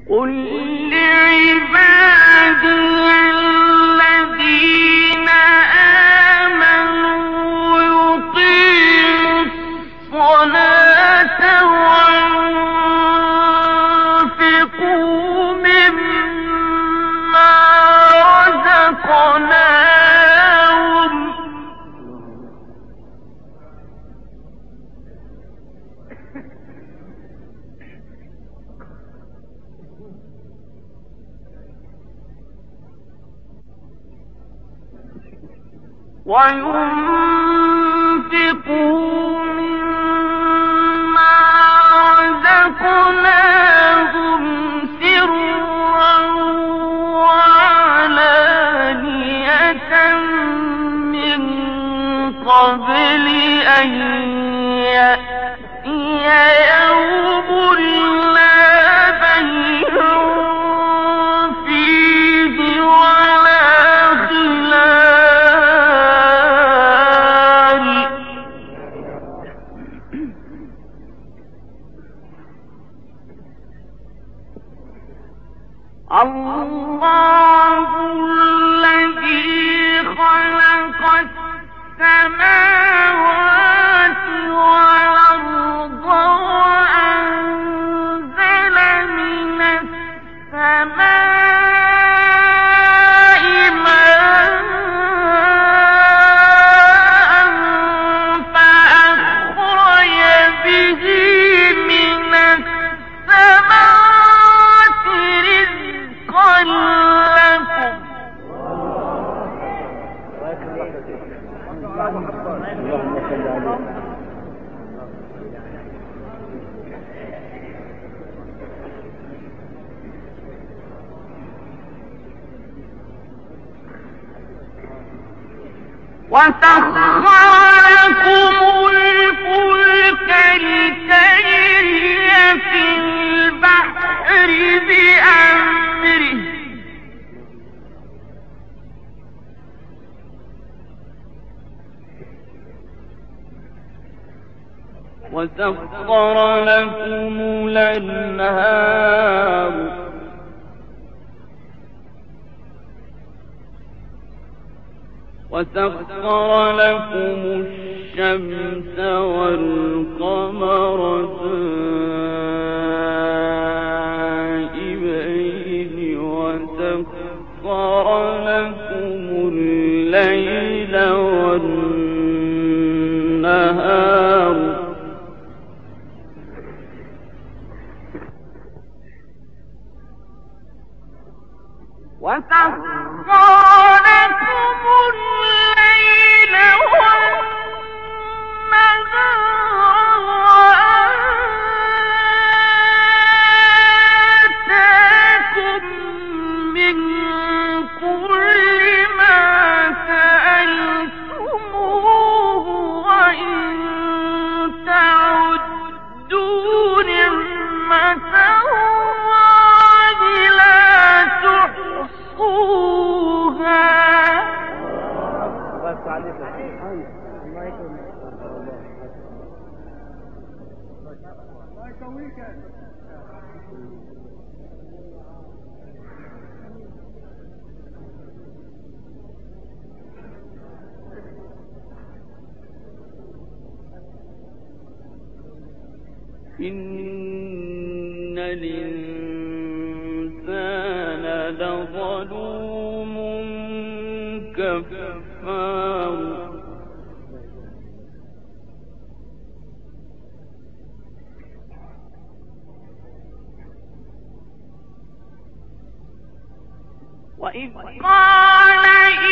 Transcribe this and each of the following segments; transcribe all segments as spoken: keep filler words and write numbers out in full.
قل لعبادي الذين آمنوا يقيموا الصلاة وينفقوا مما رزقناهم وينفقوا مما رزقناهم سرا وعلانية من قبل أن يأتي يوم لا بيع فيه ولا خلال الله الذي خلق السماوات والأرض وأنزل من السماء ماء فأخرج به من الثمرات رزقا لكم وسخر لكم الفلك لتجري في البحر بأمره وسخر لكم الأنهار وسخر لكم الشمس والقمر دائبين وسخر لكم الليل والنهار وسخر لكم الليل والنهار وآتاكم من كل ما سألتموه وإن تعدوا نعمة الله لا تحصوها إن الإنسان لظلوم كفار وإذ قال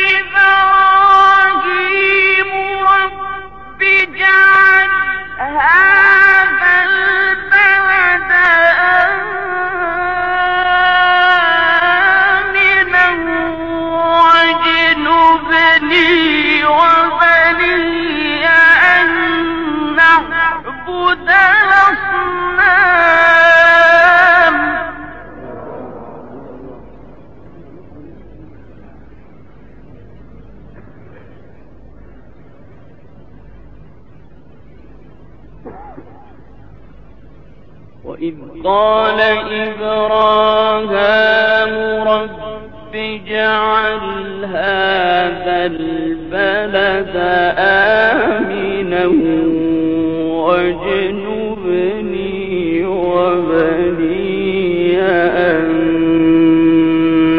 إبراهيم رب اجعل هذا البلد آمنا واجنبني وبني أن نعبد الأصنام وإذ قال إبراهيم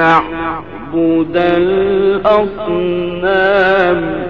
نعبد الأصنام